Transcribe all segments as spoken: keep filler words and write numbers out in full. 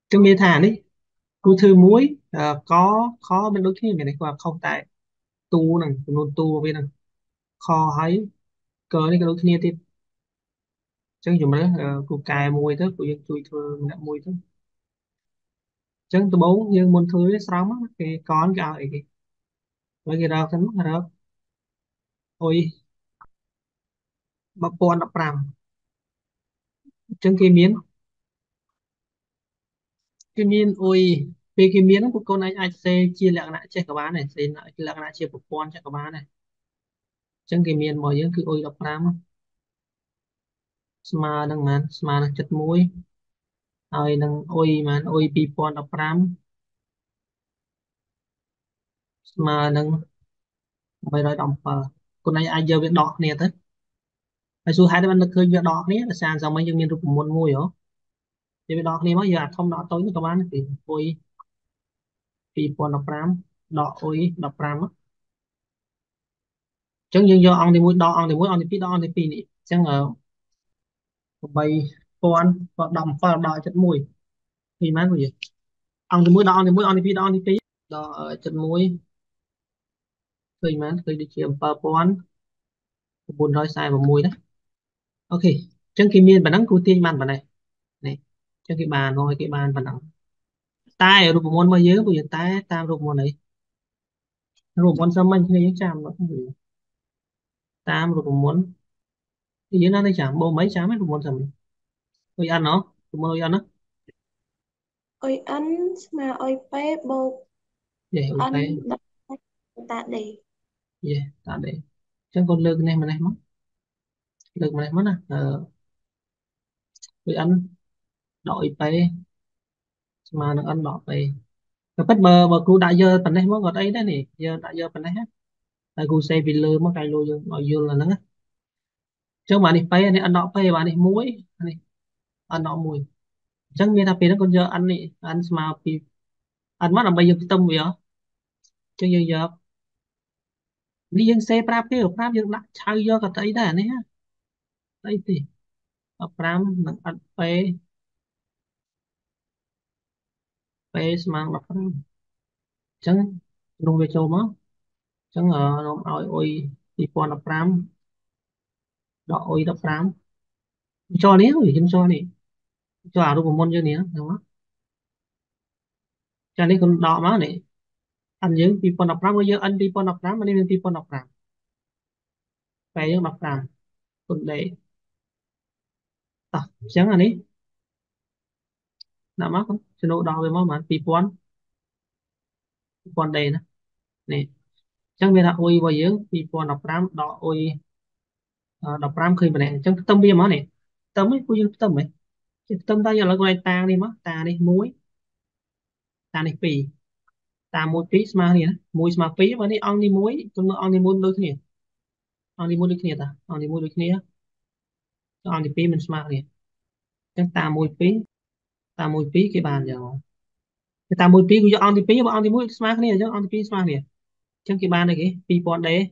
Trong miền thản đi cô thư muối ờ, có khó bên đối kia này qua không tại tu nè luôn tu bên nè kho thấy cờ này cái đối kia thì chẳng dùng đấy cô cài mùi thế cô dân chui thừa nè mùi thế chẳng tôi bố như môn thư ấy xong á cái con cái ấy cái với cái đó thân đó ôi bắp bòn đập ram chẳng cái miếng cái miếng ôi về cái miếng của con anh anh sẽ chia lại lại cho các bạn này sẽ lại lại lại chia bắp bòn cho các bạn này chẳng cái miếng mọi người cứ ôi đập ram mà đang mà mà đang chặt muối ហើយនឹងអុយបានអុយពីរពាន់ដប់ប្រាំស្មើនឹងបីរយដប់ប្រាំគុណឯងអាចយកវាដកគ្នាទៅហើយសួរហេតុអីបាននឹកឃើញវាដកគ្នាដោយសារសម័យយើងមានរូបមន្តមួយហ៎យកវាដកគ្នាមកយកអាធំដកតូចនេះក៏បានពីអុយពីរពាន់ដប់ប្រាំដកអុយដប់ប្រាំអញ្ចឹងយើងយកអង្គទីមួយដកអង្គទីមួយអង្គទីពីរដកអង្គទីពីរនេះអញ្ចឹងបីពាន់ដប់ដកចិត្តមួយពីម៉ែនពួកយើងអង្គទីមួយដកអង្គទីមួយអង្គទីពីរដកអង្គទីពីរដកចិត្តមួយឃើញម៉ែនឃើញដូចជាbảy,bốn trăm bốn mươi sáu đấy. Ok, chân kim miên bản năng cụ tiên bàn bản này này chân cái bàn rồi cái bàn bản năng tai ở rụp môn bao nhiêu bây giờ tai tam rụp môn này rụp môn sao mình thì những chạm nó không hiểu tam rụp môn thì dưới nó đây chạm bô mấy chạm ấy rụp môn sao mình ôi ăn nó rụp môn ôi ăn nó ôi ăn mà ôi bé bột vậy ôi ăn cái đập tạ để vậy ta để chân con lơ cái này mà này mất lơ mà này mất à ờ ôi ăn đội pe mà nó ăn đỏ pe cái bắt bờ bờ cụ đã giờ phần này mất gọt ấy đấy nè giờ đã giờ phần này hết tại cụ xe vì lơ mất cái lô giờ nói vô là nó chứ mà đi pe này ăn đỏ pe mà này muối này ăn đỏ muối chẳng nghe ta nó còn giờ ăn này ăn mà pi ăn mắt là bây giờ cái tâm vậy chứ giờ giờ đi dân xe prap cái ở prap dân đã chao vô cái thấy đấy này đây thì ở prap nó ăn pe pe mang là prap chẳng luôn về châu mà chẳng ở nó oi oi đi qua là prap đọ oi đọ prap cho nếu thì chúng cho này cho à đâu có môn chưa nhé đúng không cho nên con đọ má này ăn những đi qua là prap bây giờ ăn đi qua là prap mà nên đi qua là prap pe những đọ prap còn để à, chẳng là đấy nằm mắt không cho nó đo về má mà pi pon pon đây nè này chẳng biết là ôi bao nhiêu pi pon đọc ram đọ ôi ờ, đọc ram khơi mà này chẳng tâm bia má này tâm ấy cô dương tâm ấy chứ tâm ta giờ là con này ta đi má ta đi muối ta đi pì ta muối pí mà này muối mà pí mà đi ăn đi muối con ăn đi muối đôi khi ăn đi muối đôi khi ta ăn đi muối đôi khi ăn đi pí mình mà này chẳng ta muối pí ta muối pí cái bàn giờ cái ta muối pí của giờ ăn đi pí mà ăn đi muối mà này chứ ăn đi pí mà này chẳng cái bàn này cái pi pon đấy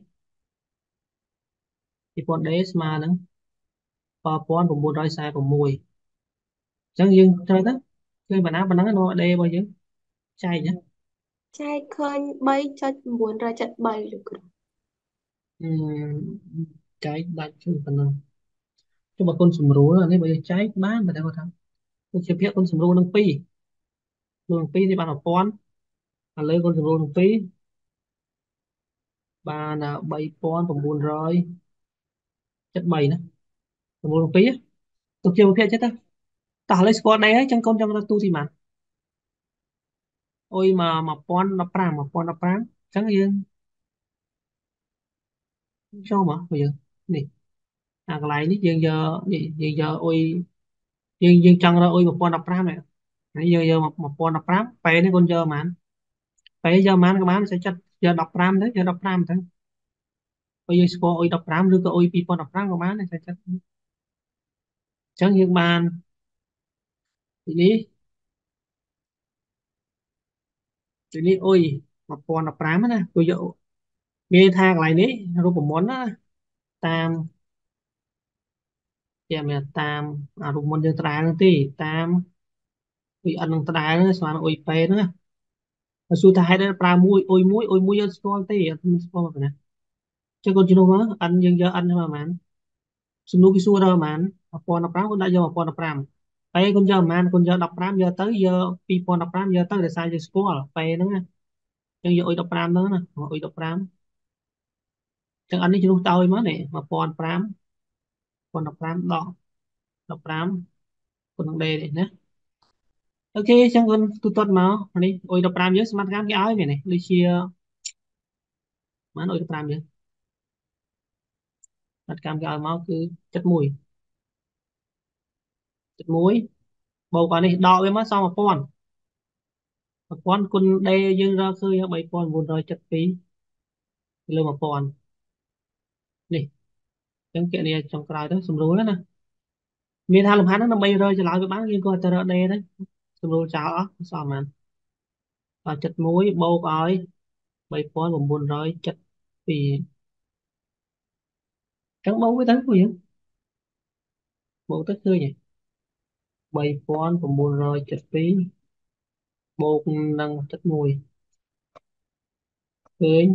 pi pon đấy mà nó ba pon của mua đôi sai của mùi chẳng dừng chơi đó chơi bà áo bà nắng nó đê bao nhiêu chay nhá trai khơi bay cho muốn ra trận bay được rồi Ừm, cái đại chung phần năng cho bà con sủng rú là nên bây giờ trái bán mà đâu có thằng tôi chưa biết con sủng rú nâng pi luôn pi thì bạn học pon à lấy con sủng rú nâng pi bà là bảy pon còn buồn rồi chất bảy nữa còn buồn pi á tôi chưa biết chết á ta lấy squad này ấy chẳng con trong tu thì mà ôi mà mà pon nó pram mà pon nó pram chẳng yên cho mà bây giờ nè à cái này giờ giờ giờ giờ ôi dương dương chân ra ôi một con đập ram này nãy giờ giờ một một con đập ram pe nó con giờ mà pe giờ mà các bạn sẽ chắc giờ đập ram đấy giờ đập ram thế ôi giờ score ôi đập ram rồi có ôi pi con đập ram các bạn này sẽ chắc chẳng những bạn thì đi thì đi ôi một con đập ram nè tôi giờ nghe thang lại đấy rồi cũng muốn á tam giờ mẹ tam à rồi muốn giờ tra nữa tí tam អ៊ុយអិននឹងដដែលហ្នឹងស្មើនឹងអ៊ុយពេហ្នឹងណាហើយសួរថាហេតុអីប្រើមួយអ៊ុយមួយអ៊ុយមួយយើងស្គាល់ទេអត់មានស្គាល់មកណាចឹងកូនជំនួសមកអិនយើងយកអិនហ្នឹងមកប្រហែលសំណួរគេសួរដល់ប្រហែលmột nghìn không trăm mười lămគាត់ដាក់យកmột nghìn không trăm mười lămពេលគុណយកប្រហែលគុណយកដប់ប្រាំយកទៅយកពីរពាន់ដប់ប្រាំយកទៅដោយសារយើងស្គាល់ពេលហ្នឹងណាចឹងយកអ៊ុយដប់ប្រាំហ្នឹងណាអ៊ុយដប់ប្រាំចឹងអិននេះជំនួសទៅឲ្យមកនេះmột nghìn không trăm mười lăm ដកដប់ប្រាំគុណនឹងដេនេះណាអូខេចឹងគុណទូទាត់មកនេះអ៊ុយដប់ប្រាំយើងសមត្ថកម្មគេឲ្យមែននេះដូចជាប៉ុន្មានអ៊ុយដប់ប្រាំយើងសមត្ថកម្មគេឲ្យមកគឺ71 71បូកអានេះដកវាមកសល់1000 1000គុណដេយើងរកឃើញ3972លើ1000នេះចឹងគណនាចុងក្រោយទៅស្រួលណាមានថាលំហាត់ហ្នឹងដើម្បីរកចម្លើយវាបានយើងក៏ទៅរកដេទៅស្រួលចោលអស់សល់ប៉ុន្មានដល់71បូកឲ្យ3972ចឹងបូកវាទៅពួកយើងបូកទៅឃើញ3972បូកនឹង71ឃើញ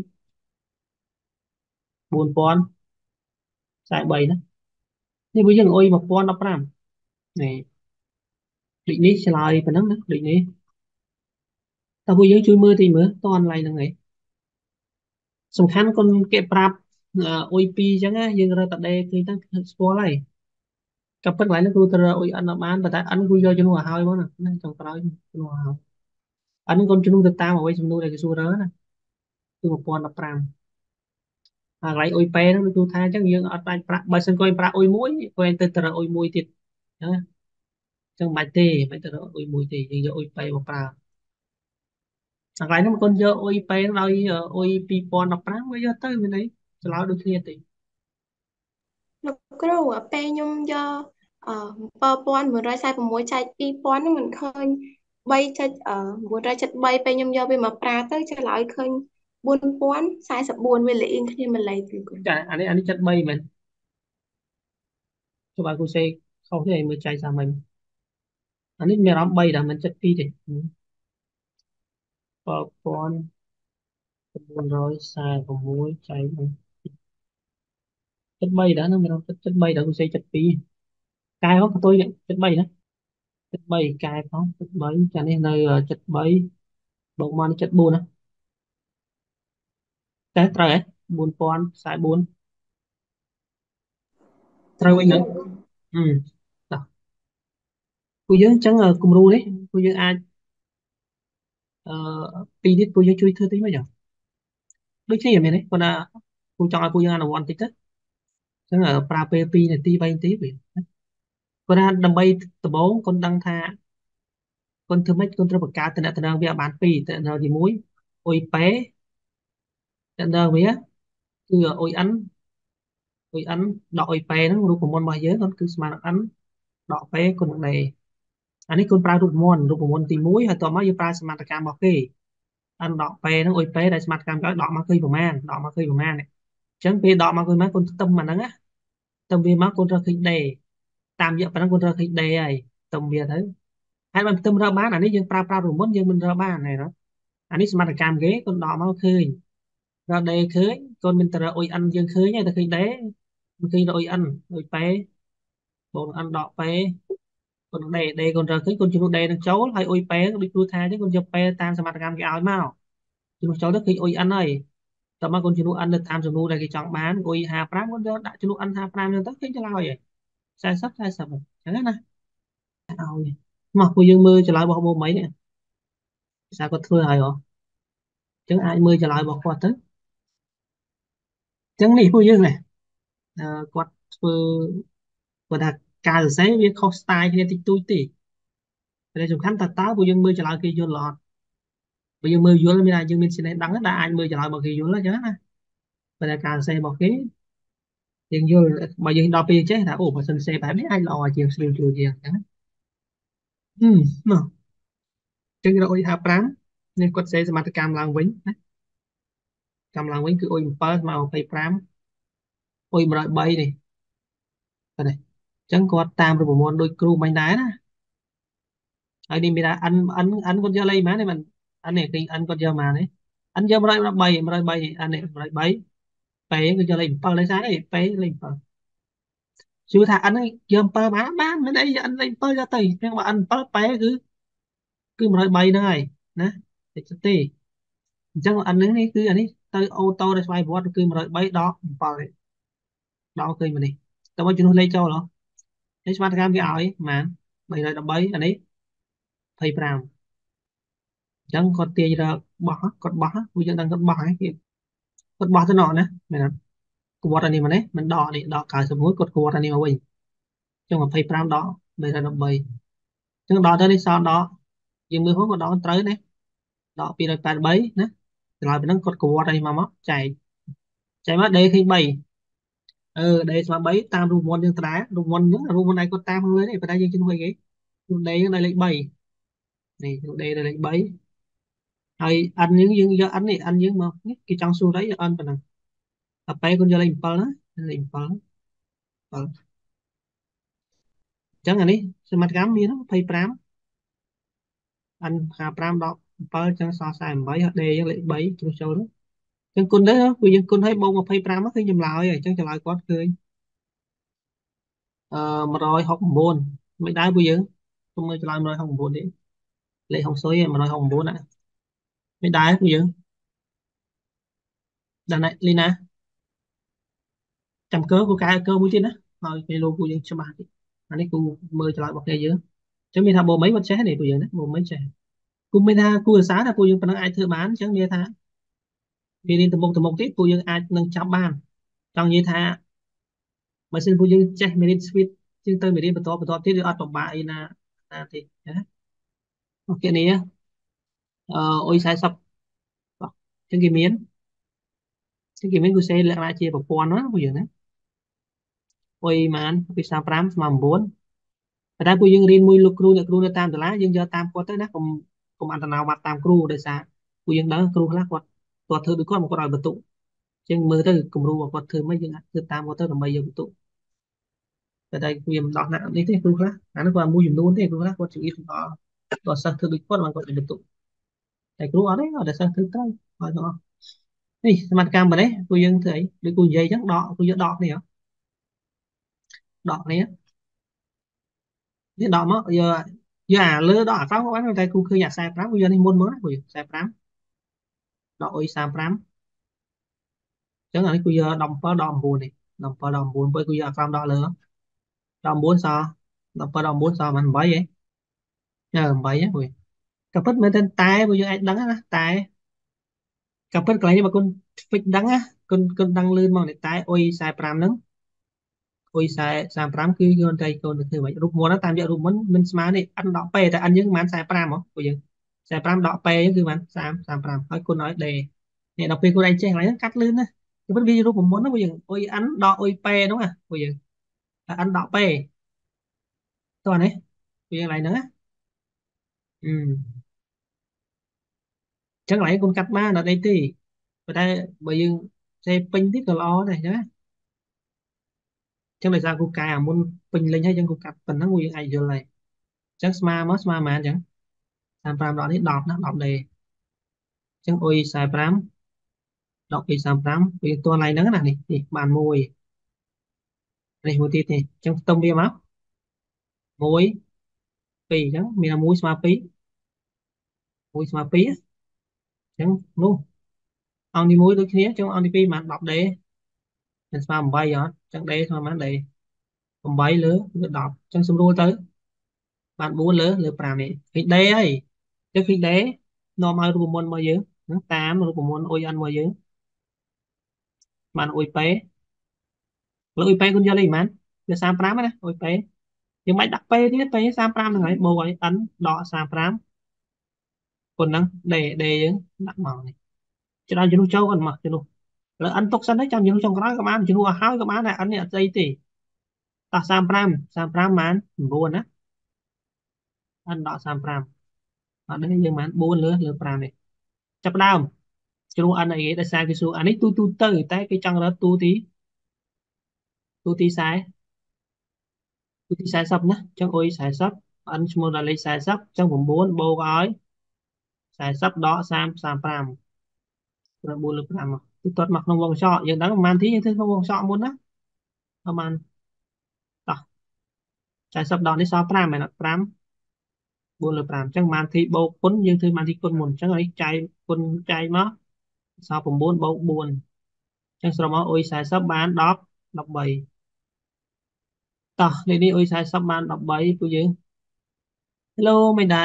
4043ណានេះពួកយើងអុយ1015នេះដូចនេះឆ្លើយប៉ុណ្ណឹងណាដូចនេះតើពួកយើងជួយមើលទីមើលតអនឡាញហ្នឹងឯងសំខាន់កុំគេប្រាប់អុយពីរអញ្ចឹងណាយើងរើតដេឃើញទៅស្គាល់ហើយក៏ប៉ុន្តែហ្នឹងគ្រូទៅរើអុយអិនអត់បានប៉ុន្តែអិនគ្រូយកជំនួសឲ្យហើយមកណាណាចុងក្រោយជំនួសឲ្យអិនគាត់ជំនួសទៅតាមអ្វីចំនួនដែលគេសួររើណាគឺ1015អាកន្លែងអុយពេហ្នឹងគ្រូថាអញ្ចឹងយើងអត់បាច់ប្រាក់បើសិនគាត់ប្រាក់អុយមួយគាត់ទៅទៅរើអុយមួយទៀតអញ្ចឹងណាអញ្ចឹងមិនបាច់ទេមិនបាច់ទៅរើអុយមួយទេយើងយកអុយពេមកប្រើអាកន្លែងហ្នឹងគាត់យកអុយពេដោយអុយ2015វាយកទៅមានអីឆ្លើយដូចគ្នាទេលោកគ្រូអាពេលខ្ញុំយកអឺ7146ចែក2000ហ្នឹងមិនឃើញ3.973ពេលខ្ញុំយកវាមកប្រើទៅឆ្លើយឃើញ4044វាលាយគ្នាម្លេះទេគ្រូចាអានេះអានេះចិត្តបីមែនចុះបើគូសេខុសទេមើលចៃសាមិញអានេះមានអារម្មណ៍បីដែរមិនចិត្តពីរទេ12946ចៃចិត្តបីដែរនឹងមានអារម្មណ៍ចិត្តបីដែរគូសេចិត្តពីរកែផងកតុយនេះចិត្តបីណាចិត្តបីកែផងចិត្តបីចានេះនៅចិត្តបីបូកមកនេះចិត្តបួនណាតែត្រូវហ៎4044ត្រូវវិញហ្នឹងអឺតោះពួកយើងអញ្ចឹងគំរូនេះពួកយើងអាចអឺពីរទៀតពួកយើងជួយធ្វើតិចមកចុះដូចគ្នាមែនទេគាត់ថាគូចង់ឲ្យពួកយើងអនុវត្តបន្តិចទៅអញ្ចឹងប្រើពេលពីរនាទីបីនាទីវិញគាត់ថាដើម្បីដំបូងគាត់ដឹងថាគាត់ធ្វើម៉េចគាត់ត្រូវបង្កើតតំណែងវាឲ្យបានពីរតំណែងទីមួយអ៊ុយប៉េតំណែងវាគឺអ៊ុយអិនអ៊ុយអិនដកអ៊ុយប៉េហ្នឹងរូបមន្តរបស់យើងគាត់គឺស្មើនឹង n ដកប៉េគុណនឹង d អានេះគុណប្រើរូបមន្តរូបមន្តទីមួយហើយតមកយើងប្រើសមាសកម្មរបស់គេ n ដកប៉េហ្នឹងអ៊ុយប៉េដែលសមាសកម្មក្រោយដកមកឃើញប្រមាណដកមកឃើញប្រមាណអញ្ចឹងពេលដកមកឃើញប្រមាណគុណខ្ទឹមអាហ្នឹងណាខ្ទឹមវាមកគុណរកឃើញ d តាមរយៈប៉ុណ្ណឹងគុណរកឃើញ d ហើយខ្ទឹមវាទៅហើយបើខ្ទឹមរកបានអានេះយើងប្រើប្រាស់រូបមន្តយើងមិនរកបានទេណាអានេះសមាសកម្មគេគុណដកមកឃើញរក d ឃើញគុណមិនទៅរកអ៊ុយ n យើងឃើញហើយតែឃើញ d មិនឃើញរកអ៊ុយ n អ៊ុយប៉េបូកនឹង n ដកប៉េគុណនឹង d d គុណរកឃើញគុណជំនួស d នឹងចូលហើយអ៊ុយប៉េដូចគ្រូថាអញ្ចឹងគុណយកប៉េតាមសមាសកម្មគេឲ្យមកជំនួសចូលទៅឃើញអ៊ុយ n ហើយតមកគុណជំនួស n ទៅតាមចំនួនដែលគេចង់បានអ៊ុយห้าสิบห้าគុណយកដាក់ជំនួស n ห้าสิบห้าទៅឃើញឆ្លើយហើយ40 40អញ្ចឹងណាឲ្យមកពួកយើងមើលចម្លើយរបស់បងមីនេះភាសាគាត់ធ្វើហើយហ៎អញ្ចឹងអាចមើលចម្លើយរបស់គាត់ទៅអញ្ចឹងនេះពួកយើងនេះគាត់ធ្វើគាត់ថាការសរសេរវាខុស style គ្នាតិចតួចទេតែសំខាន់តើតើពួកយើងមើលចម្លើយគេយល់អត់បើយើងមើលយល់មានថាយើងមានចំណេះដឹងដែលអាចមើលចម្លើយរបស់គេយល់អញ្ចឹងណាបើតែការសរសេររបស់គេយើងយល់បើយើងដល់ពេលចេះថាអូបើសិនសរសេរបែបនេះអាចល្អជាងស្រួលជួយជាងអញ្ចឹងហឹមមកអញ្ចឹងរកអ៊ុយห้าสิบห้าនេះគាត់សេសមត្ថកម្មឡើងវិញណាកម្មឡើងវិញគឺអ៊ុយเจ็ดស្មើยี่สิบห้าអ៊ុយหนึ่งร้อยสามនេះបាទនេះអញ្ចឹងគាត់តាមរូបមន្តដូចគ្រូមិញដែរណាហើយនេះមានថា n n n គាត់យកលេខប៉ុន្មាននេះមិន n នេះឃើញ n គាត់យកប៉ុន្មាននេះ n យកmột trăm ba mươi một trăm ba mươiនេះ n នេះmột trăm ba mươiពេគឺយកលេខbảyលេខសារនេះពេលេខbảyជឿថា n នេះយកbảyបានបានមិនអី n លេខbảyយកទៅnhưng mà n bảyពេគឺគឺmột trăm ba mươiហ្នឹងហើយណាតិចទេអញ្ចឹង n ហ្នឹងនេះគឺអានេះទៅអូតូដោយស្វ័យប្រវត្តិគឺmột trăm ba mươiដកbảyនេះដកឃើញមកនេះតើមកជំនួសលេខចូលហ៎នេះស្មាតកម្មវាឲ្យប៉ុន្មាន313អានេះยี่สิบห้าអញ្ចឹងគាត់ទាញរកបោះគាត់បោះពួកយើងដឹងគាត់បោះហើយគាត់បោះទៅណោះណាមែនទេគាត់អានេះមកនេះមិនដកនេះដកchín mộtគាត់គាត់អានេះមកវិញអញ្ចឹងยี่สิบห้าដក313អញ្ចឹងដកទៅនេះសល់ដកយើងមើលផងគាត់ដកត្រូវណាដកtwo eighty-threeណាឆ្លើយប៉ុណ្ណឹងគាត់គាត់អានេះមកមកចែកចែកមកដេឃើញ3អឺដេស្មើ3តាមរូបមន្តយើងត្រារូបមន្តហ្នឹងរូបមន្តឯងគាត់តាមខ្លួននេះប៉ុន្តែយើងជំនួសអីគេជំនួសដេយើងដល់លេខ3នេះជំនួសដេដល់លេខ3ហើយអានយើងយើងយកអាននេះអានយើងមកនេះគេចង់សួរអីអានប៉ុណ្ណឹងតែពេលគាត់យកលេខ7ណាលេខ7 7អញ្ចឹងអានេះសមាតកម្មមានยี่สิบห้าអានห้าสิบห้าដក7អញ្ចឹងសល់forty-eightហើយដេយើងលេខ3ជ្រុះចូលទៅអញ្ចឹងគុណទៅព្រោះយើងគុណឲ្យបូកยี่สิบห้าមកឃើញចម្លើយហើយអញ្ចឹងចម្លើយគាត់ឃើញអឺone hundred sixty-nineមិនដែរពួកយើងខ្ញុំមើលចម្លើយone hundred sixty-nineទេលេខហុងស៊ុយone hundred sixty-nineណាមិនដែរពួកយើងដល់ណាលីណាចាំកើគូកែកើមួយទៀតណាឲ្យពេលលោកពួកយើងច្បាស់ទៀតអានេះគូមើលចម្លើយរបស់គ្នាយើងអញ្ចឹងមានថាបូមិនមិនចេះទេពួកយើងណាបូមិនចេះគូមានថាគូអាសាថាពួកយើងប៉ុណ្ណឹងអាចធ្វើបានអញ្ចឹងនិយាយថាវារៀនទៅមុខទៅមុខទៀតពួកយើងអាចនឹងចាប់បានចង់និយាយថាបើសិនពួកយើងចេះមេរៀន Swift ជាងទៅមេរៀនបន្តបន្តទៀតវាអត់ពិបាកអីណាណាទេណាអូខេនេះអឺអុយfortyបាទអញ្ចឹងគេមានអញ្ចឹងគេមានគូសេលក្ខណៈជាប្រព័ន្ធណាពួកយើងណាអុយម៉ានពីthirty-fiveស្មើnineតែតែពួកយើងរៀនមួយលោកគ្រូអ្នកគ្រូនៅតាមសាលាយើងយកតាមគាត់ទៅណាកុំកុំអន្តរបាត់តាមគ្រូដោយសារពួកយើងដឹងគ្រូខ្លះគាត់គាត់ធ្វើដូចគាត់មកគាត់ឲ្យបន្ទុកអញ្ចឹងមើលទៅគំរូរបស់គាត់ធ្វើមិនយើងអាចធ្វើតាមគាត់ទៅដើម្បីយកបន្ទុកតែតែវាមិនដោះណាស់នេះទេគ្រូខ្លះអានោះគាត់មួយចំនួនទេគ្រូខ្លះគាត់ចង្អៀតទាំងអស់គាត់សិស្សធ្វើដូចគាត់បានគាត់ឲ្យបន្ទុកតែគ្រូអត់ទេអត់តែសិស្សធ្វើត្រូវឲ្យទាំងអស់នេះសមាតកម្មប៉ុណ្ណេះពួកយើងធ្វើអីដូចគូនិយាយអញ្ចឹងដកគូយកដកនេះហ៎ដកនេះនេះដកមកយកយកអាលើដកអាក្រោមក៏បានតែគូឃើញអាforty-fiveគូយកនេះមុនមកណាគូយកforty-fiveដកអុយthirty-fiveអញ្ចឹងអានេះគូយកseventeenដក9នេះseventeenដក9ពេលគូយកអាក្រោមដកលើដកnineសល់seventeenដក9សល់មិន8ហ៎អឺ8ហ៎គូក៏ពិតមែនតែតែពួកយើងអាចដឹងណាតែក៏ពិតកន្លែងនេះបើគុណ fix ដឹងណាគុណគុណដឹងលឿនមកនេះតែអុយforty-fiveហ្នឹងអុយthirty-fiveគឺយកតែកូនទៅធ្វើមិនរូបមន្តតាមយករូបមន្តមិនស្មើនេះអានដកពេតែអានយើងប្រហែលforty-fiveហ៎ពួកយើងforty-fiveដកពេគឺប្រហែលthirty-fiveហើយគុណឲ្យដេនេះដល់ពេលគុណឯងចេះកន្លែងហ្នឹងកាត់លឿនណាគឺពិតវារូបមន្តណាពួកយើងអុយអានដកអុយពេហ្នឹងណាពួកយើងអានដកពេតោះនេះពួកយើងកន្លែងហ្នឹងណាអឺចឹងកន្លែងគុណកាត់បានអត់អីទេប៉ុន្តែបើយើងចេះពេញតិចក៏ល្អដែរណាចឹងដោយសារគូកែអាមុនពេញលេញហើយចឹងគូកាត់ប៉ុណ្ណឹងយើងអាចយល់ហើយចឹងស្មើមកស្មើប៉ុន្មានចឹងthirty-fiveដកនេះ10ណា10ដេចឹងអុយforty-fiveដកពីthirty-fiveវាតួណៃហ្នឹងណានេះនេះបានមួយនេះមួយទៀតនេះចឹងផ្ទុំវាមកមួយពីរចឹងមានមួយស្មើ2មួយស្មើ2ចឹងនោះអង្គទីមួយដូចគ្នាចឹងអង្គទីពីរបាន10ដេមិនស្មើ8អត់ចឹងដេស្មើប៉ុន្មានដេeightលើលើ10ចឹងសម្រួលទៅបានfourលើលើfiveនេះឃើញដេហើយចឹងឃើញដេនាំឲ្យរូបមន្តមកយើងតាមរូបមន្តអុយអានមកយើងបានអុយពេលើអុយពេគុណយកលេខប៉ុន្មានវាthirty-fiveណាអុយពេយើងមិនដាក់ពេទៀតពេthirty-fiveហ្នឹងហើយបូកឲ្យ n ដកthirty-fiveគុណហ្នឹងដេដេយើងដាក់មកនេះច្រើនជំនួសចូលគាត់មកជំនួសលើ n ទុកសិនទៅចាំជំនួសចុងក្រោយក៏បានជំនួសឲ្យហើយក៏បានតែ n នេះអត់ស្អីទេតោះthirty-five thirty-fiveបានnineណា n ដកthirty-fiveអត់នេះយើងបានfourលើលើfiveនេះចាប់ដើមជ្រុះ n អីគេដោយសារគេសួរអានេះទូទូទៅតែគេចង់រកទូទីទូទី40ទូទីfortyណាអញ្ចឹងអុយforty ấn một là lấy xài sắp trong vòng bốn bô gói xài sắp đó sam sam pram rồi bốn lực làm tôi tuột mặc trong vòng sọ giờ đó màn thí như thế trong vòng sọ muốn đóประมาณต่อใช้สัปดาห์นี้สอบปรามไหมนะปรามบุญหรือปรามจังมานที่โบกพ้นยังถือมานที่คนหมุนจังไอ้ใจคนใจมั้งสอบผมบุญโบกบุญจังสมมติโอ้ยสายสับบานดอกดอกใบต่อในนี้โอ้ยสายสับบานดอกใบกูยืนฮัลโหลไม่ได้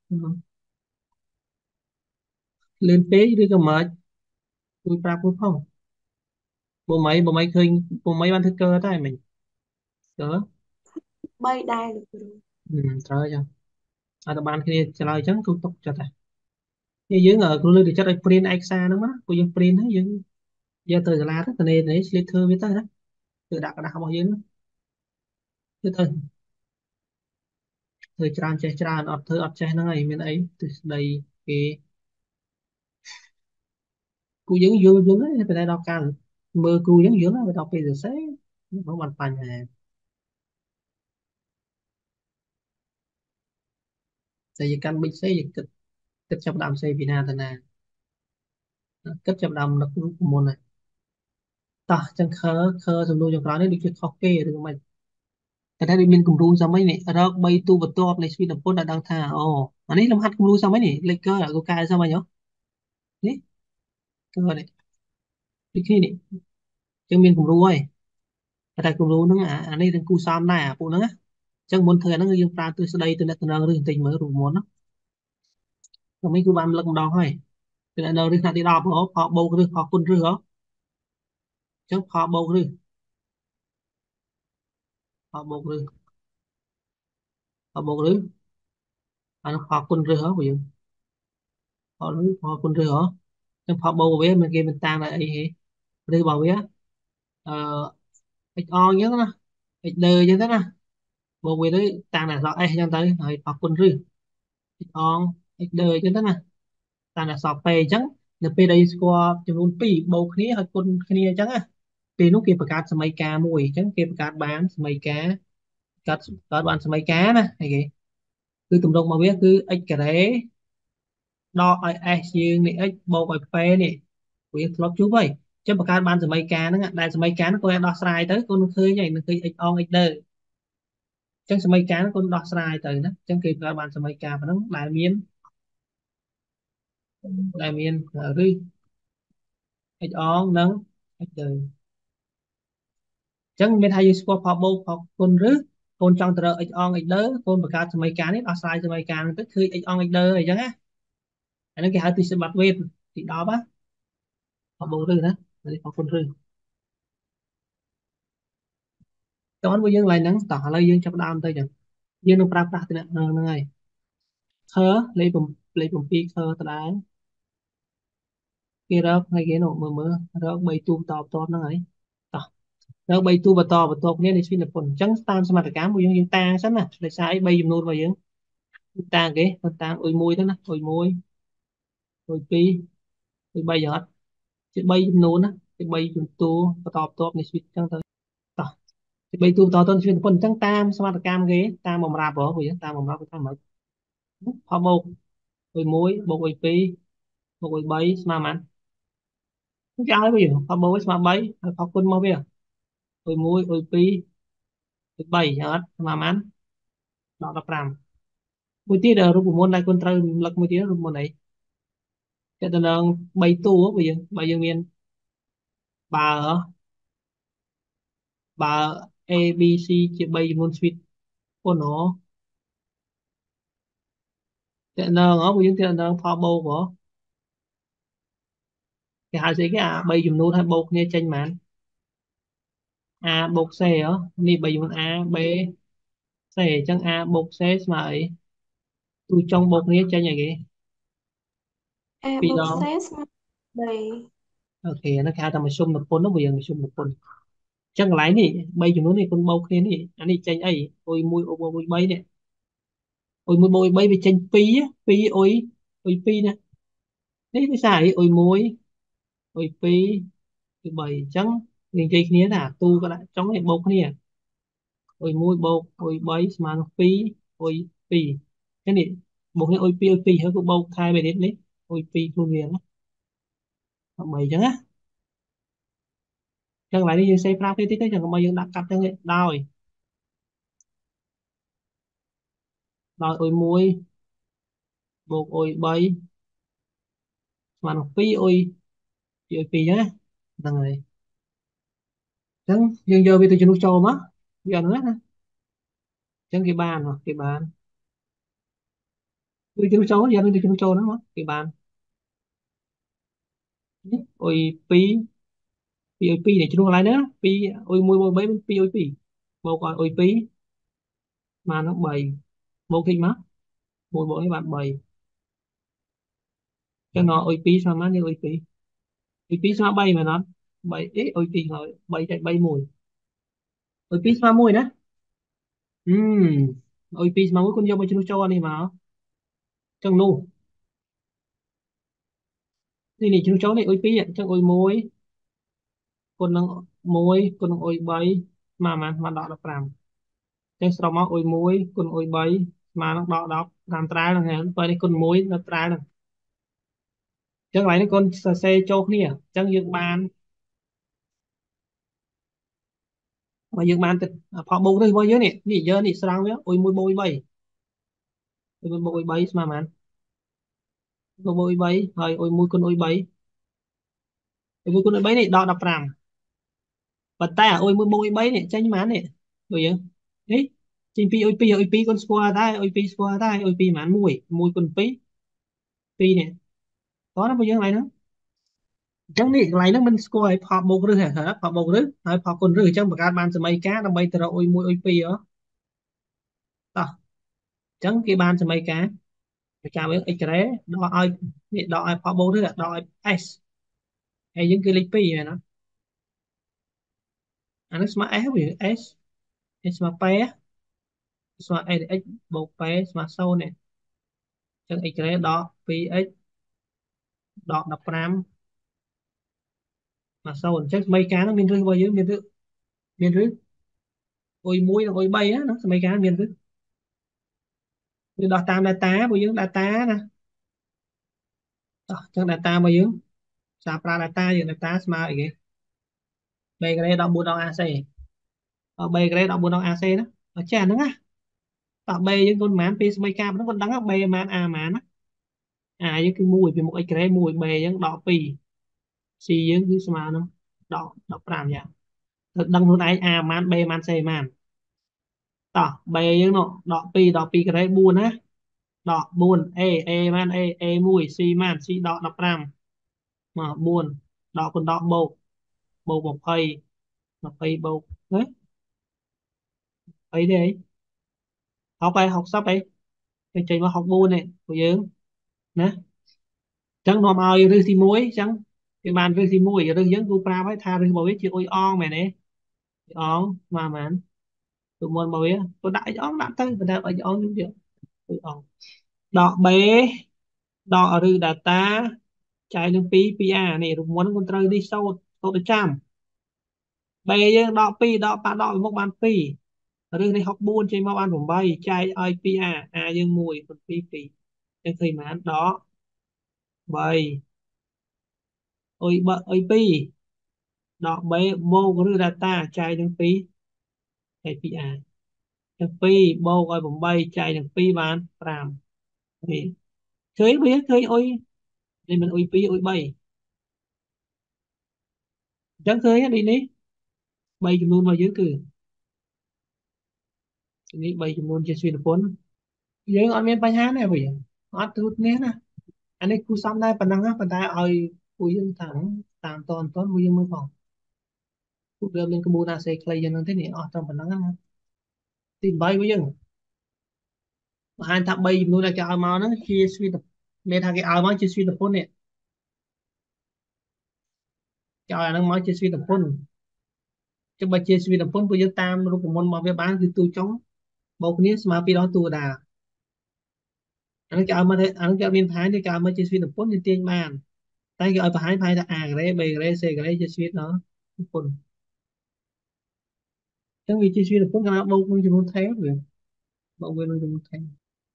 เลื่อนเป๊ะหรือก็มาคุยปราบกูพ่องbộ máy bộ máy khơi bộ máy ban thức cơ đấy mình đó bay đai được rồi. ừ, trời ơi à tụi bạn kia trả lời chẳng tôi tục cho thầy như dưới ở cô lưu thì chắc là print exa đúng không cô dương print ấy dương giờ từ là tất nên đấy slip thư với tới đó từ đặt đặt bao nhiêu từ từ từ tràn chơi tràn ọt thư ọt chơi nó ngày bên ấy từ đây cái cô dương dương dương ấy từ đây đọc càng mưa cô dương dương ấy đọc bây giờ sẽ nó bằng phẳng à tại vì căn binh sẽ dịch kịch kịch trong đam xây Việt Nam thế này kịch trong đam nó cũng môn này ta chẳng khờ khờ dùng đôi trong đó nên được chuyện khó kê được màแต่ถ้าได้เรียนกลุ่มรู้ซ้ำไหมเนี่ยเราใบตู้บทตัวในชีวิตเราพ้นดังท่าอ๋ออันนี้ลำหัดกลุ่มรู้ซ้ำไหมเนี่ยเลกเกอร์กูกายซ้ำไหมเนาะนี่ก็เนี่ยที่นี่เนี่ยจังเรียนกลุ่มรู้ไว้แต่ถ้ากลุ่มรู้นั่งอ่ะอันนี้ถึงกูซ้ำได้อ่ะปุ๊นั่งอ่ะจังบนเธอนั่งยังปลาตัวสดายตัวนั้นตัวนั้นเรื่องติงเหมือนรูมอนเนาะก็ไม่กูบานลักดองให้ตัวนั้นเรื่องนาทีดอกเหรอพอโบกหรือพอคุณหรือเหรอจังพอโบกหรือพอโบกหรือพอโบกหรืออันพอคุณหรือเหรอกูยังพอหรือพอคุณหรือเหรอจังพอโบกเว้ยมันเกมมันตางอะไรไอ้หรือบอกเว้ยờ ít on nhớ nè ít đời như thế nè một người đấy tàng là rõ ai chẳng tới rồi học quân rư ít on ít đời như thế nè tàng là sọp về chẳng được về đây score cho luôn pi bầu khí hơi quân kia chẳng à pi lúc kiaประกาศสมัยกามวยchẳng kiaประกาศbánสมัยกาประกาศประกาศbánสมัยกาnè hay gì cứ tụi đông mà biết cứ ít cái đấy đo ai ai riêng này ít bầu ai phê này quý lót chú vậy chứประกาศbánสมัยกาnữa đại สมัยกาnó coi đo sai tới con khơi này nó khơi ít on ít đời ចឹងសម័យកាលគុណដោះស្រាយទៅណាចឹងគេប្រើបានសម័យកាលប៉ុណ្ណឹងដែលមានដែលមានឬ h on និង h ទៅចឹងមានថាយើងស្គាល់ផលបូកផលគុណឬកូនចង់ទៅរក h on h លើកូនបង្កើតសម័យកាលនេះដោះស្រាយសម័យកាលហ្នឹងទៅគឺ h on h លើអីចឹងណាអានេះគេហៅទិសបត្តិវេទទីដប់ណាផលបូកឬណានេះផលគុណឬតោះមួយយើងឡើងហ្នឹងតោះឥឡូវយើងចាប់ដើមទៅចឹងយើងនឹងប្រើប្រាស់ទៅហ្នឹងហើយខលេខលេខ7ខតដែរគេរកហើយគេនោះមើលមើលរកបីទូតតបតហ្នឹងហើយតោះ rồi bay tu và to và to nên là phần trắng tam sama cả mùi dương ta sẵn nè để sai bay dùng luôn vào dương ta cái phần ta ôi môi đó nè ôi môi ôi pi ôi bay giọt chỉ bay dùng luôn á chỉ bay dùng tu và to to này suy trắng tới to chỉ bay tu to to xuyên phần trắng tam sama cả cam ghế tam mầm rạp ở vậy tam mầm rạp tam mấy họ bột ôi môi bột ôi pi bột ôi bay mà mặn không cái ai bây giờ họ bột mà bay họ quân mau bây giờ ôi môi ôi pi ôi bay giọt mà mặn đó là pramមួយទៀតរូបមន្តដែលគុណត្រូវរំលឹកមួយទៀតរូបមន្តអីតែតំណងបីតួបើយើងបើយើងមានបើបើ A B C ជាបីចំនួន suite ប៉ុណ្ណោះតែតំណងហ៎បើយើងតែតំណងផលបូកហ៎គេហៅស្អីគេអាបីចំនួនហើយបូកគ្នាចេញហ្មង A បូក C ហ៎នេះបីចំនួន A B C អញ្ចឹង A បូក C ស្មើអីទូចុងបូកគ្នាចេញអីគេ A ពីរដង bốc xếp mà đầy អូខេហ្នឹងគេហៅថាមធ្យមនិពន្ធនោះបើយើងមធ្យមនិពន្ធចឹងកន្លែងនេះបីចំនួននេះគុណបូកគ្នានេះអានេះចេញអីអុយមួយអុយមួយបីនេះអុយមួយបូកបីវាចេញពីរពីរអុយអុយពីរណានេះវាសារអីអុយមួយអុយពីរគឺបីអញ្ចឹងនិយាយគ្នាថាទូក៏ដាក់ចុងនេះបូកគ្នាអុយមួយបូកអុយបីស្មើនឹងពីរអុយ pi cái này bộ cái ôi pi ôi pi hơi có bầu thai về đến đấy ôi pi luôn liền á mày chẳng á chẳng lại đi như xây pra cái tí cái chẳng có mày đang đặt cặp chẳng ấy đòi đòi ôi muối bộ ôi bay mà nó pi ôi pi ôi pi nhá đằng này chẳng dừng giờ bây giờ chúng nó cho má giờ nữa chẳng cái bàn hoặc cái bàn bây giờ chúng nó cho giờ bây giờ chúng nó cho nó má cái bàn ôi pi pi ôi pi này chúng nó lại nữa pi ôi muối muối bấy pi ôi pi bộ còn ôi pi mà nó bày bộ kinh má một bộ các bạn bày cho nó ôi pi sao má như ôi pi ôi pi sao bay mà nó bay ít ôi pi rồi bay chạy bay mùi ôi pi sao mùi đó ừm ôi pi mà mỗi con dâu mà chúng cho này mà chẳng nuนี่นี่chúng cháu này ôi pi ạ chẳng ôi môi con nâng môi con nâng ôi bay mà mà mà đọ đọc làm chẳng sau mà ôi môi con ôi bay mà nó đọ đọc làm trái là hả vậy con môi nó trái là chẳng lại nó con xe xe cho kia chẳng dừng bàn mà dừng bàn thì họ bù đây bao nhiêu nè nỉ giờ nỉ sao nhá ôi môi bôi bay ôi môi bay mà mà ôi môi bay rồi ôi môi con ôi bay ôi môi con ôi bay này đọ đọc làm bật tay à ôi môi môi bay này tranh má này rồi vậy đấy chính pi ôi pi ôi pi con square đây ôi pi square đây ôi pi mán mùi mùi con pi pi này có nó bao nhiêu này nữa chẳng đi lại nó mình square pop một rưỡi hả pop một rưỡi hay pop con rưỡi chẳng bạc ban sẽ mấy cá nó bay từ ôi môi ôi pi đó đó chẳng cái ban sẽ mấy cá chào với x ré đo ai đo ai pop một rưỡi đo ai s hay những cái lịch pi này nó anh nó smart s vì s smart pe smart x bộ pe smart sau này chẳng x ré đo pi x đo đập ram mà sau chắc mấy cá nó miên rư bao nhiêu miên rư miên rư ôi muối là ôi bay á nó mấy cá miên rư như đo tam data bao nhiêu data nè đó, chẳng data bao nhiêu sa pra data gì data smart gì bây cái đây đo buôn đo ac ở bây cái đây đo buôn đo ac đó ở chả nữa á ở bây những con mán pi mấy cá nó còn đắng ở bây mán à mán á à những cái mùi vì một cái mùi bề những đỏ pi xì những cái smart nó đỏ đỏ pram vậy thật đăng luôn ấy à mán b mán c mán đó bề những nó đỏ pi đỏ pi cái đấy buồn á đọ buồn ê ê man ê ê mùi xì man xì đọ đọc ram mà buồn đọ còn đọ bầu bầu một phây một phây bầu đấy phây đấy học ai học sắp ấy cái chuyện mà học buồn này của dưỡng nè chẳng nó mau rư thì muối chẳng cái bàn rư thì muối rư dưỡng tu pra phải tha rư bầu biết chị ôi on mày nè on mà mà tụi mình bầu biết tôi đại on đã tới người ta phải on như vậy ôi on đọ bé đọ rư data chạy đường pi pi à này rồi muốn con trời đi sâu sâu tới trăm bây giờ đọ pi đọ ba đọ một bàn pi rồi này học buôn trên một bànผมbay chạy ai pi à à dương mùi còn pi pi trên thời mà đó bay ôi bợ ôi pi đọ bé vô cái data chạy đường pi chạy pi à đường pi vô coiผมbay chạy đường pi bàn làm thì chơi biết chơi ôi nên mình ôi pi ôi bay chẳng chơi đi đi bay chùm luôn vào dưới cử đi bay chùm luôn trên xuyên phốnយើងអត់មានបញ្ហាទេវិញអត់ទូនេះណាអានេះគូសំដែរប៉ុណ្ណឹងណាប៉ុន្តែឲ្យពួកយើងតាមតាមតនតនពួកយើងមើលផងពួកយើងមានក្បួនអាសេខ្លីយ៉ាងហ្នឹងទេនេះអស់តែប៉ុណ្ណឹងណាទីបីពួកយើងបង្ហាញថាបីចំនួនដែលគេឲ្យមកហ្នឹងជាស្វីតមានថាគេឲ្យមកជាស្វីតពុននេះគេឲ្យអាហ្នឹងមកជាស្វីតពុនចុះបើជាស្វីតពុនពួកយើងតាមរូបមន្តរបស់វាបានគឺទូចុងបូកគ្នាស្មើពីរដងតួតាអាហ្នឹងគេឲ្យមកទេអាហ្នឹងគេអត់មានបង្ហាញទេគេឲ្យមកជាស្វីតពុនយើងទាញបានតែគេឲ្យបង្ហាញថា A ការ៉េ B ការ៉េ C ការ៉េជាស្វីតដល់ពុនចឹងវាជាស្វីតពុនកាលណាបូកនឹងចំនួនថេរវាបូកវានឹងចំនួនថេរ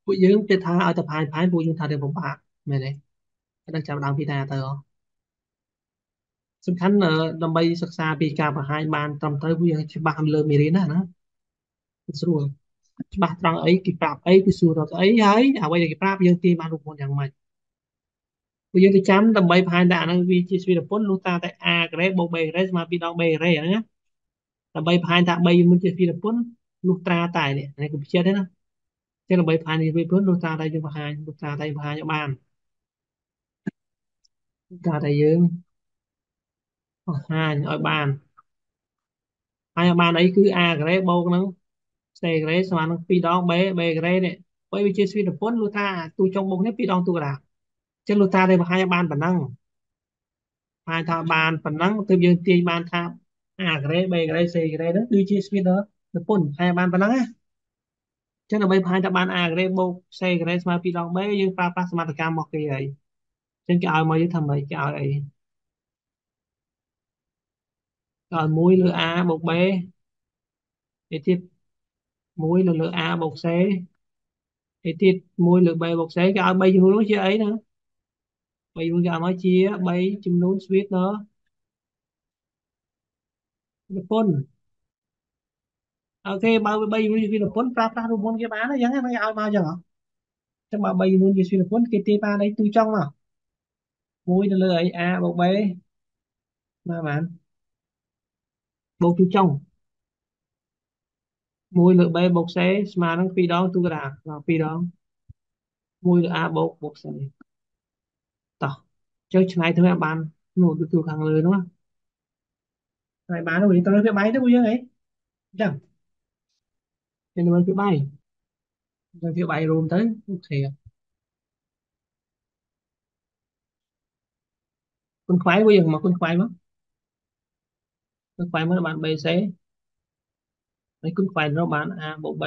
ពួកយើងគេថាឲ្យតែផាយផាយពួកយើងថាទៅពិបាកមែនទេដឹងចាប់ដើមពីណាទៅហ៎សំខាន់អឺដើម្បីសិក្សាពីការបង្ហាញបានត្រឹមត្រូវពួកយើងច្បាស់លើមេរៀនណាណាស្រួលច្បាស់ត្រង់អីគេប្រាប់អីគេសួររកអីហើយអ្វីដែលគេប្រាប់យើងទាញបានរូបមន្តយ៉ាងម៉េចពួកយើងទៅចាំដើម្បីបង្ហាញថាអាហ្នឹងវាជាស្វេតពន្ធលុះត្រាតែ a ការ៉េបូក b ការ៉េស្មើពីដង b ការ៉េហ្នឹងណាដើម្បីបង្ហាញថា បីមួយជាស្វេតពន្ធលុះត្រាតែនេះនេះគឺបញ្ជាក់ទេណាចឹងដើម្បីបង្ហាញស្វេតពន្ធលុះត្រាតែយើងបង្ហាញលុះត្រាតែបង្ហាញឲ្យបានលុះត្រាតែយើងបង្ហាញឲ្យបានហើយឲ្យបានអីគឺ a ការ៉េបូកហ្នឹង c ការ៉េស្មើនឹងពីរដង b b ការ៉េនេះបើវាជាស្វេតពន្ធលុះត្រាទូចុងបូកនេះពីរដងទូកណ្ដាលចឹងលុះត្រាតែបង្ហាញឲ្យបានប៉ុណ្ណឹងបង្ហាញថាបានប៉ុណ្ណឹងទើបយើងទាញបានថា a ការ៉េ b ការ៉េ c ការ៉េហ្នឹងគឺជាស្វេតពន្ធបង្ហាញឲ្យបានប៉ុណ្ណឹងណាចឹងដើម្បីបង្ហាញថាបាន a ការ៉េបូក c ការ៉េស្មើពីរដង b យើងប្រើប្រាស់សមត្ថកម្មមកគេហើយចឹងគេឲ្យមកយើងធ្វើម៉េចគេឲ្យអីគេឲ្យមួយលើ a បូក b ឯទៀតមួយលើលើ a បូក c ឯទៀតមួយលើ b បូក c គេឲ្យបីចំនួននោះជាអីណាបីចំនួនគេឲ្យមកជាបីចំនួនស្វីតដល់និពន្ធអូខេបើបីចំនួនជានិពន្ធប្រើប្រាស់រូបមន្តគេបានអញ្ចឹងហ្នឹងគេឲ្យមកអញ្ចឹងហ៎ចឹងបើបីចំនួនជាស្វីតនិពន្ធគេទាញបានអីទូចុងមកមួយទៅលើអី a បូក b ណាបានបូកទូចុងមួយលើ b បូក c ស្មើនឹងពីរដងទូកណ្ដាលដល់ពីរដងមួយលើ a បូកបូក c តោះចុះឆ្នៃធ្វើឲ្យបាននោះទូខាងលើនោះឆ្នៃបាននោះយើងត្រូវវាបាយទៅពួកយើងអីអញ្ចឹងយើងមើលវាបាយយើងវាបាយរួមទៅអូខេគុណខ្វាយពួកយើងមកគុណខ្វាយមកគុណខ្វាយមកបាន b c ហើយគុណខ្វាយនោះបាន a បូក b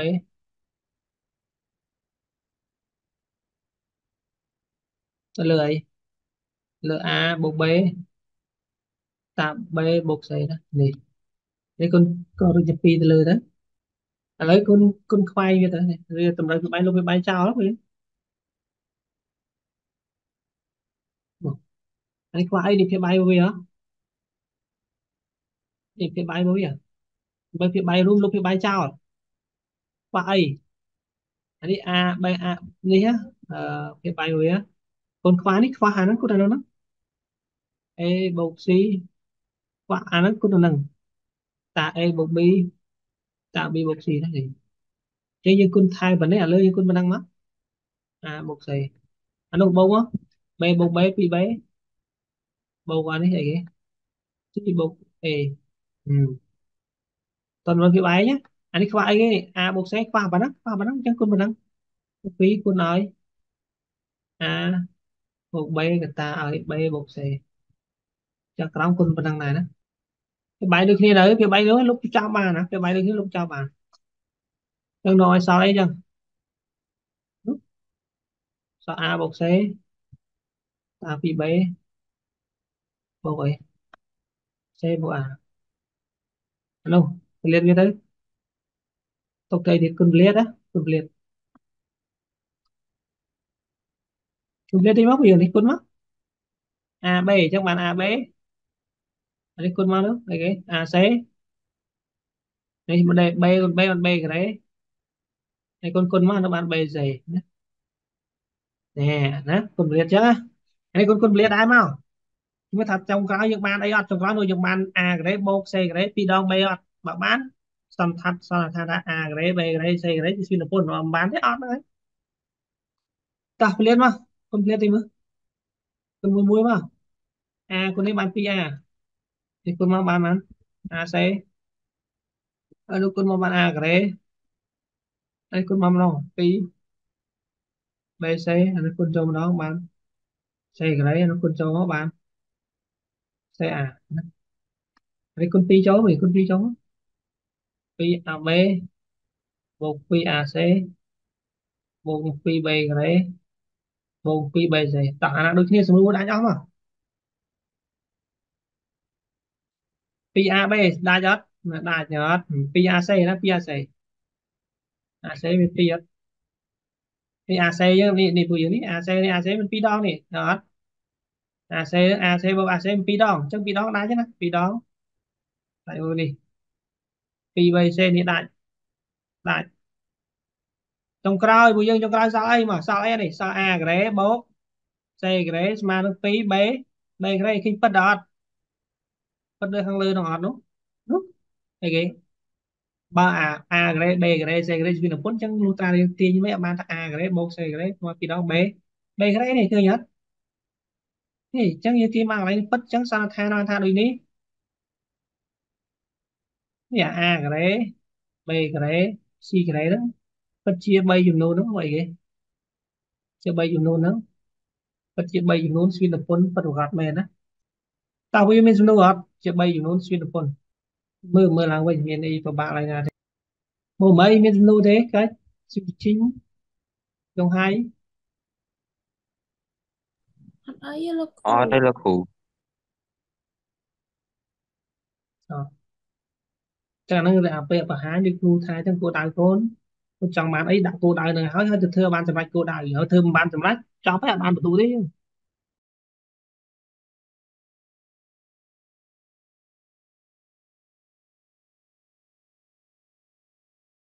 ទៅលើអីលើ a បូក b តា b បូក c ណានេះនេះគុណក៏រួចជាពីរទៅលើទៅឥឡូវគុណគុណខ្វាយវាទៅនេះវាតម្រូវវាបាយលុបវាបាយចោលវានេះខ្វះអីនេះវាបាយវាហ៎នេះវាបាយវាបើវាបាយរួមលុបវាបាយចោលខ្វះអីអានេះ a b a នេះអឺវាបាយវាគុណខ្វះនេះខ្វះអាហ្នឹងគុណអាហ្នឹង a បូក c ខ្វះអាហ្នឹងគុណអាហ្នឹងតា a បូក b តា b បូក c ហ្នឹងចឹងយើងគុណថែប៉ុណ្នេះឥឡូវយើងគុណប៉ុណ្ណឹងមក a បូក c អានោះបូកមក b បូក b ពីរ b បូកអានេះអីគេ c បូក a ហឹមតើមើលវាបាយណាអានេះខ្វះអីគេ a បូក c ខ្វះប៉ុណ្ណឹងខ្វះប៉ុណ្ណឹងចឹងគុណប៉ុណ្ណឹងពីរគុណឲ្យ a បូក b កតាឲ្យ b បូក c ចុះក្រោមគុណប៉ុណ្ណឹងដែរណាវាបាយដូចគ្នាទៅវាបាយនោះលុបចោលបានណាវាបាយដូចគ្នាលុបចោលបានចឹងដល់ឲ្យសល់អីចឹងសល់ a បូក c តាពី b បូកអី c បូក a អានោះពលាតវាទៅទុកទៅទៀតគុណពលាតណាគុណពលាតគុណពលាតទីមកវានេះគុណមក a b អញ្ចឹងបាន a b អានេះគុណមកនោះអីគេ a c នេះមិនដែរ b គុណ b បាន b ការ៉េហើយគុណគុណមកnóបាន b c ណាណែណាគុណពលាតអញ្ចឹងណាអានេះគុណគុណពលាតដែរមកមើលថាចុងក្រោយយើងបានអីអត់ចុងក្រោយនោះយើងបាន a ការ៉េបូក c ការ៉េពីរដង b អត់បើបានសន្តាត់សន្និដ្ឋានថា a ការ៉េ b ការ៉េ c ការ៉េជាស្វេតពន្ធបើមិនបានទេអត់ហ្នឹងហើយតោះពលាតមកគុណពលាតទីមើលគុណមួយមួយមក a គុណនេះបាន 2a នេះគុណមកបានបាន ac ហើយនោះគុណមកបាន a ការ៉េហើយគុណមកម្ដងពីរ bc ហើយនោះគុណចូលម្ដងបាន c ការ៉េហើយនោះគុណចូលមកបាន ca ហើយគុណពីរចូលវិញគុណពីរចូលពីរ ab បូកពីរ ac បូកពីរ b ការ៉េបូកពីរ bc តោះអាណាដូចគ្នាសម្រួលដាច់អស់មកពីរ ab ដាច់អត់ដាច់អត់ពីរ ac ណាពីរ ac ac វាពីរអត់នេះ a c យើងនេះនេះពួកយើងនេះ ac នេះ ac มันពីរដងនេះដល់អត់ ac ac បូក ac มันពីរដងអញ្ចឹងពីរដងដាច់ទេណាពីរដងដាច់មួយនេះពីរ b c នេះដាច់ដាច់ចុងក្រោយពួកយើងចុងក្រោយសល់អីមកសល់អីនេះសល់ a ការ៉េបូក c ការ៉េស្មើនឹងពីរ b b ការ៉េឃើញពិតដល់អត់ពិតដូចខាងលើនោះអត់នោះនោះអីគេបើ a a ការ៉េ b ការ៉េ c ការ៉េជាវិនិពន្ធអញ្ចឹងលុះត្រាយើងទាញមិនបានថា a ការ៉េបូក c ការ៉េស្មើពីរដង b b ការ៉េនេះឃើញអត់នេះអញ្ចឹងយើងទាញមកកន្លែងពិតអញ្ចឹងសន្និដ្ឋានបានថាដូចនេះនេះ a ការ៉េ b ការ៉េ c ការ៉េហ្នឹងពិតជាបីចំនួនហ្នឹងមកអីគេជាបីចំនួនហ្នឹងពិតជាបីចំនួនស្វេតពន្ធពិតប្រាកដមែនណាតើវាមានសំណួរអត់ជាបីចំនួនស្វេតពន្ធមើលមើលឡើងវិញមានអីពិបាកឡើយណាទេមើលមិនមានសំណួរទេកាច់ស៊ីជីងចុងហើយអត់អីទេលោកគ្អរូត់ទេលោកគ្រូអចឹងហ្នឹងគឺអាពេលបង្ហាញដូចគ្រូថាចឹងគោលដៅកូនគូចង់បានអីដាក់គោលដៅនឹងហើយហើយទៅធ្វើបានសម្រេចគោលដៅហើយធ្វើមិនបានសម្រេចចប់ហើយអត់បានបន្ទូទេ